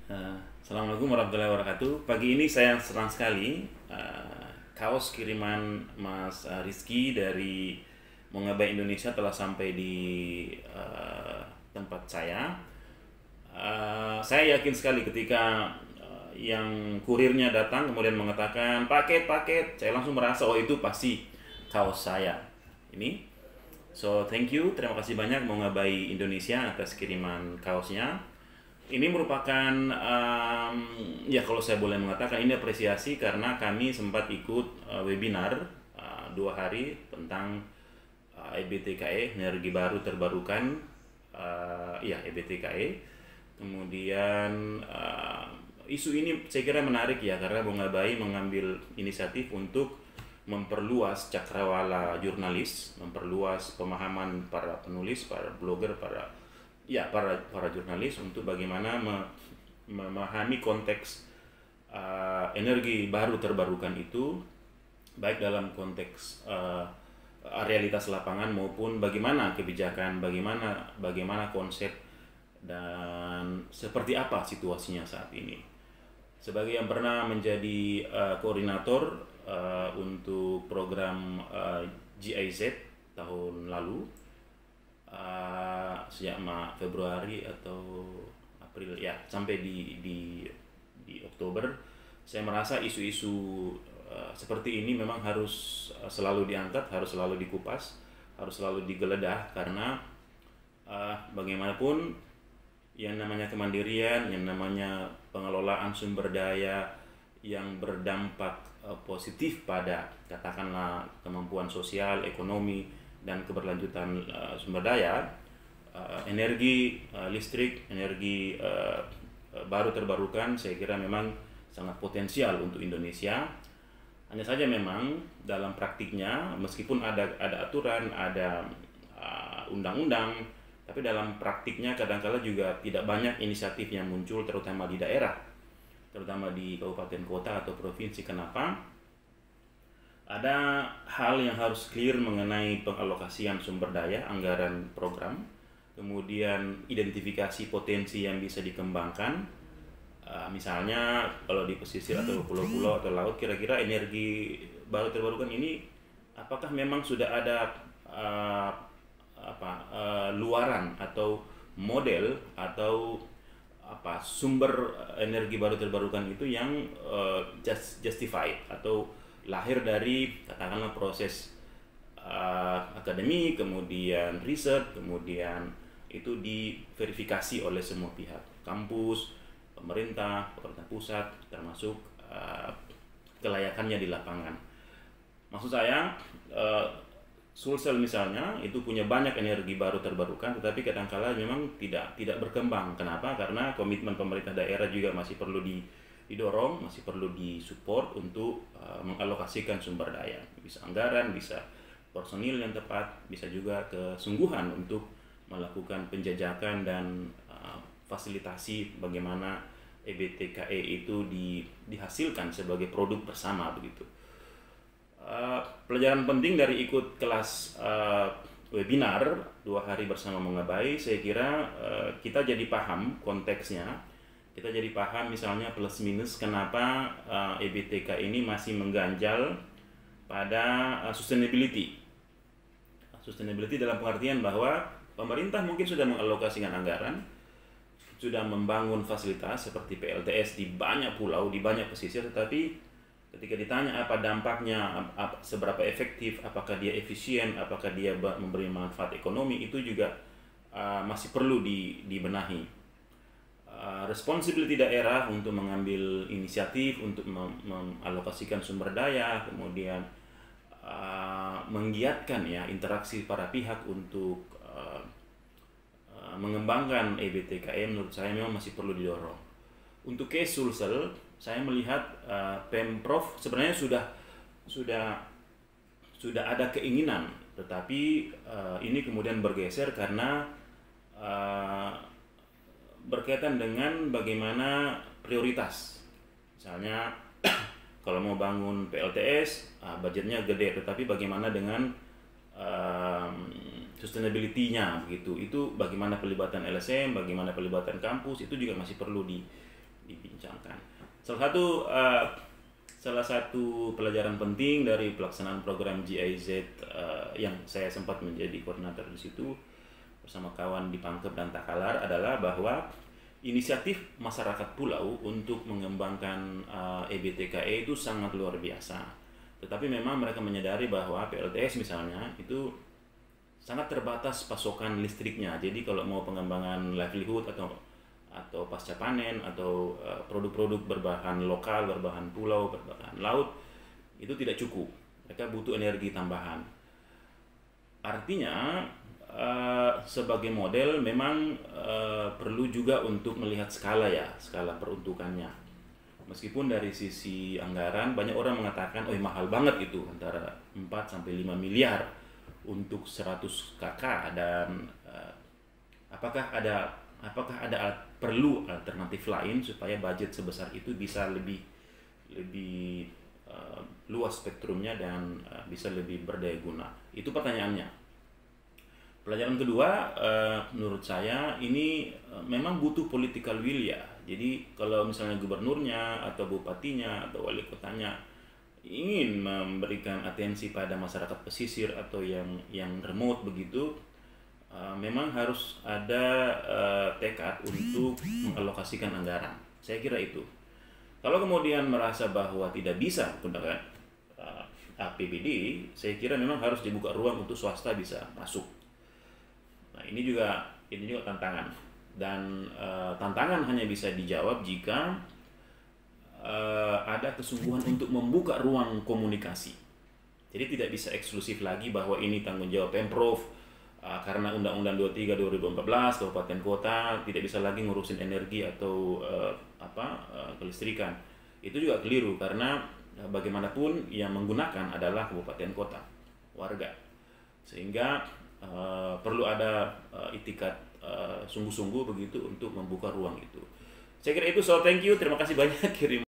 Assalamualaikum warahmatullahi wabarakatuh. Pagi ini saya senang sekali kaos kiriman Mas Rizky dari Mongabai Indonesia telah sampai di tempat saya. Saya yakin sekali ketika yang kurirnya datang kemudian mengatakan paket, saya langsung merasa oh itu pasti kaos saya. Ini. So thank you, terima kasih banyak Mongabai Indonesia atas kiriman kaosnya. Ini merupakan ya kalau saya boleh mengatakan ini apresiasi karena kami sempat ikut webinar 2 hari tentang EBTKE energi baru terbarukan, ya EBTKE. Kemudian isu ini saya kira menarik ya karena Mongabai mengambil inisiatif untuk memperluas cakrawala jurnalis, memperluas pemahaman para penulis, para blogger, para jurnalis untuk bagaimana memahami konteks energi baru terbarukan itu baik dalam konteks realitas lapangan maupun bagaimana kebijakan, bagaimana konsep dan seperti apa situasinya saat ini. Sebagai yang pernah menjadi koordinator untuk program GIZ tahun lalu, sejak Februari atau April ya sampai di Oktober, saya merasa isu-isu seperti ini memang harus selalu diangkat, harus selalu dikupas, harus selalu digeledah karena bagaimanapun yang namanya kemandirian, yang namanya pengelolaan sumber daya yang berdampak positif pada katakanlah kemampuan sosial, ekonomi, dan keberlanjutan sumber daya, energi listrik, energi baru terbarukan saya kira memang sangat potensial untuk Indonesia. Hanya saja memang dalam praktiknya meskipun ada aturan, ada undang-undang, tapi dalam praktiknya kadang-kala juga tidak banyak inisiatif yang muncul terutama di daerah, terutama di kabupaten kota atau provinsi. Kenapa? Ada hal yang harus clear mengenai pengalokasian sumber daya, anggaran program, kemudian identifikasi potensi yang bisa dikembangkan. Misalnya kalau di pesisir atau pulau-pulau atau laut, kira-kira energi baru terbarukan ini apakah memang sudah ada luaran atau model atau sumber energi baru terbarukan itu yang justified atau lahir dari katakanlah proses akademi, kemudian riset, kemudian itu diverifikasi oleh semua pihak, kampus, pemerintah pusat, termasuk kelayakannya di lapangan. Maksud saya Sulsel misalnya itu punya banyak energi baru terbarukan, tetapi kadangkala memang tidak berkembang. Kenapa? Karena komitmen pemerintah daerah juga masih perlu didorong, masih perlu disupport untuk mengalokasikan sumber daya. Bisa anggaran, bisa personil yang tepat, bisa juga kesungguhan untuk melakukan penjajakan dan fasilitasi bagaimana EBTKE itu dihasilkan sebagai produk bersama begitu. Pelajaran penting dari ikut kelas webinar 2 hari bersama Mongabai, saya kira kita jadi paham konteksnya, kita jadi paham misalnya plus minus kenapa EBTK ini masih mengganjal pada sustainability. Sustainability dalam pengertian bahwa pemerintah mungkin sudah mengalokasikan anggaran, sudah membangun fasilitas seperti PLTS di banyak pulau, di banyak pesisir, tetapi ketika ditanya apa dampaknya, seberapa efektif, apakah dia efisien, apakah dia memberi manfaat ekonomi, itu juga masih perlu dibenahi. Responsibility daerah untuk mengambil inisiatif untuk mengalokasikan sumber daya, kemudian menggiatkan ya interaksi para pihak untuk mengembangkan EBTKE menurut saya memang masih perlu didorong. Untuk case Sulsel, saya melihat Pemprov sebenarnya sudah ada keinginan, tetapi ini kemudian bergeser karena berkaitan dengan bagaimana prioritas. Misalnya kalau mau bangun PLTS, budgetnya gede, tetapi bagaimana dengan sustainability-nya begitu. Itu bagaimana pelibatan LSM, bagaimana pelibatan kampus, itu juga masih perlu dibincangkan. Salah satu pelajaran penting dari pelaksanaan program GIZ yang saya sempat menjadi koordinator di situ bersama kawan di Pangkep dan Takalar adalah bahwa inisiatif masyarakat pulau untuk mengembangkan EBTKE itu sangat luar biasa. Tetapi memang mereka menyadari bahwa PLTS misalnya itu sangat terbatas pasokan listriknya. Jadi kalau mau pengembangan livelihood atau pasca panen atau produk-produk berbahan lokal, berbahan pulau, berbahan laut itu tidak cukup. Mereka butuh energi tambahan. Artinya sebagai model memang perlu juga untuk melihat skala peruntukannya. Meskipun dari sisi anggaran banyak orang mengatakan mahal banget itu, antara 4 sampai 5 miliar untuk 100 KK, dan apakah ada perlu alternatif lain supaya budget sebesar itu bisa lebih luas spektrumnya dan bisa lebih berdaya guna. Itu pertanyaannya. Pelajaran kedua, menurut saya ini memang butuh political will ya. Jadi kalau misalnya gubernurnya atau bupatinya atau wali kotanya ingin memberikan atensi pada masyarakat pesisir atau yang remote begitu, memang harus ada tekad untuk mengalokasikan anggaran. Saya kira itu. Kalau kemudian merasa bahwa tidak bisa menggunakan APBD, saya kira memang harus dibuka ruang untuk swasta bisa masuk. Nah, ini juga tantangan, dan tantangan hanya bisa dijawab jika ada kesungguhan untuk membuka ruang komunikasi. Jadi tidak bisa eksklusif lagi bahwa ini tanggung jawab Pemprov karena Undang-Undang 23 2014 kabupaten kota tidak bisa lagi ngurusin energi atau kelistrikan. Itu juga keliru, karena bagaimanapun yang menggunakan adalah kabupaten kota, warga. Sehingga perlu ada itikat sungguh-sungguh begitu untuk membuka ruang itu. Saya kira itu. So thank you, terima kasih banyak kirim